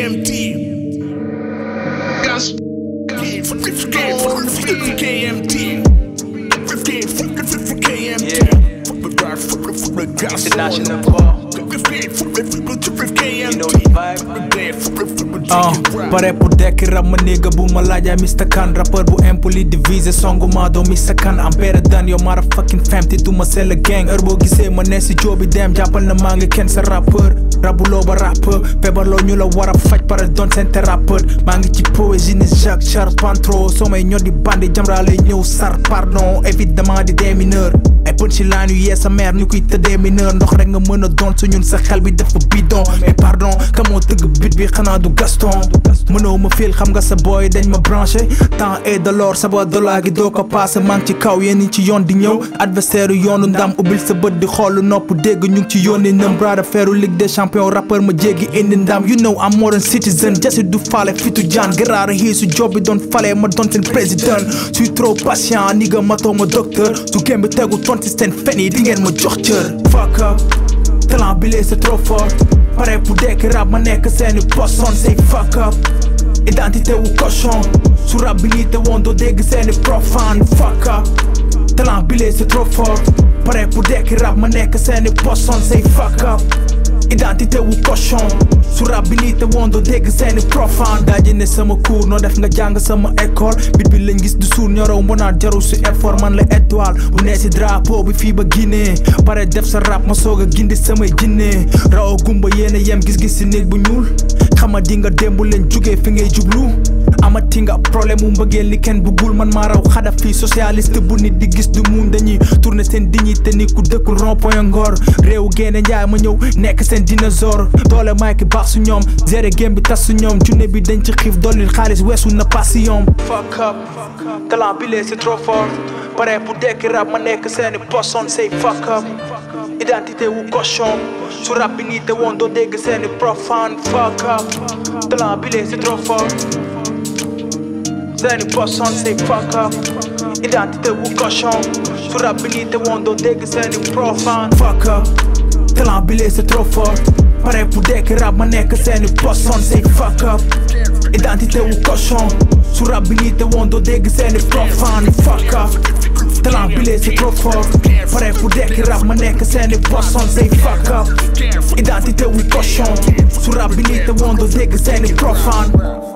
KMT. International ball. You know the vibe. Pare pour dekki rap ma nigga bu ma laajay Mr. Khan rappeur bu impoli divisé songu ma doo Mr. Khan I'm better than your motherfucking fam te duma sell a gang heure boo gisee ma ne si joobi dem jàppal na maa ngi kenn sa rappeur rabuloo ba rappeur feebarloo ñu la war a faj pare doon seen thérapeute maa ngi ci poésie ni Jacques Charpentreau soo may ñoo di bandi Jamra lay ñëw sar pardon évidemment di des mineurs ay punchline yu yee sa mère ñu koy tëddee mineur ndox rek nga mën a doon su ñun sa xel bi dafa bidon mais pardon ka moo tëgg bit bi xanaa du Gaston mënoo ma fil xam nga sa boy dañ ma branché temps et de l'or sa ba dollar gi doo ko passé maa ngi ci kaw yéen ci yoon di ñëw adversaire yoonu ndam ubbil sa bët di xool nopp dégg ñu ngi ci yooni nëm brada feeru Ligue des champions rappeur ma jéggi indi ndam you know I'm more than citizen jasi du faale fitu jaan garaara hii su job bi doon fale ma doon seen président suis trop patient ni nga matoo ma docteur su gém bi tegu tonti seen fen yi di ngeen ma jox cër fuck up talent bi lee c'est trop fort pare pour dekki rap ma nekk seeni poson say fuck up identité wu cochon su rap bi lii te woon doo dégg seeni profane fuck up talent bi lee c'est trop fort pare pour dekki rap ma nekk seeni poson say fuck up identité wu cochon su rap bi lii te woon doo dégg seeni profane daaji ne sama cours noo def nga jàng sama école bit bi lañ gis du suur ñorow mbonaat jaru su effort man la étoile bu nee si drapeau bi fii ba Guinée pare def sa rap ma soog a gindi samay jinne raw gumba yéena yem gis-gis si nit bu ñuul xama di nga démb leen jugee fi ngay jublu amati nga problème mu mbëggeel li kenn bëggul man maa raw xada fii socialiste bu nit di gis du muun dañuy tourner seen dignité ni ku dëkkul rond point Ngor réew génne njaay ma ñëw nekk seen dinosaure doole may ki baax su ñoom géré game bi tas su ñoom junne bi dañ ci xiif dollil xaalis weesu na passion fuck up talent bi lee c'est trop fort pare pour dekki rap ma nekk seeni poson say fuck up identité wu cochon su rap bi nii te woon doo dégg seeni profane fuck up talent bi lee c'est trop fort seeni poson say fuck up identité wu cochon su rap bi nii te woon doo dégg seeni profane fuck up talent bi lee c'est trop fort pare pour dekki rap ma nekk seeni poson say fuck up identité wu cochon su rap bi nii te woon doo dégg seeni profane fuck up talent bi lee c'est trop fort pare pour dekki rap ma nekk seeni poson say fuck up identité wu cochon su rap bi nii te woon doo dégg seeni profane